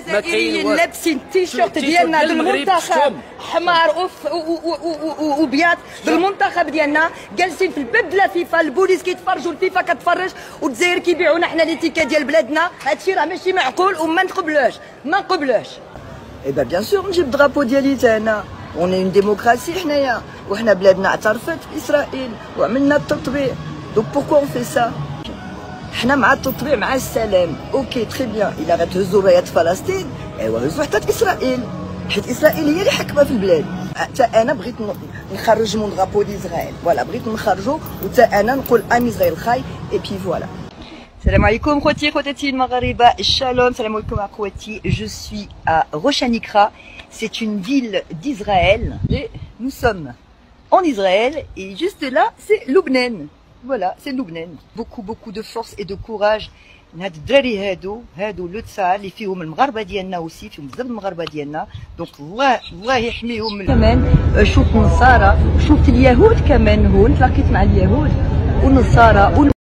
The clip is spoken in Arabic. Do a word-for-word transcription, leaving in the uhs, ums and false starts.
الجزائريين لابسين التيشيرت ديالنا بالمنتخب حمار وبياض بالمنتخب ديالنا، جالسين في الباب ديال فيفا، البوليس كيتفرجوا، الفيفا كتفرج، والجزائر كيبيعونا حنا ليتيكا ديال بلادنا. هادشي راه ماشي معقول وما نقبلوش ما نقبلوش. اي با بيان سور نجيب الدرابو ديالي تا انا، اون اون ديموكراسي حنايا، وحنا بلادنا اعترفت باسرائيل وعملنا التطبيع، دونك بوركوا اون في سا؟ حنا مع التطبيع مع السلام، اوكي تري بيان. الا غتهزوا رايات فلسطين ايوا هزوا حتى اسرائيل، حيت اسرائيل هي اللي حاكمه في البلاد. حتى انا بغيت نخرج من درابو ديزرايل، فوالا بغيت نخرجو، وحتى انا نقول ام اسرائيل خاي، اي بي فوالا. السلام عليكم خوتي خواتاتي المغاربه، الشالوم، السلام عليكم اخواتي. Je suis à Rosh Hanikra, c'est une ville d'Israël et nous sommes en Israël et juste là c'est Lubnan. Voilà, c'est Lubnan. Beaucoup beaucoup de force et de courage. هاد الدراري هادو هادو لوتسا اللي فيهم المغاربه ديالنا وسي فيهم بزاف المغاربه ديالنا، دونك الله الله يحميهم. كمان شوف نصارى، شفت اليهود كمان هون، تلاقيت مع اليهود والنصارى.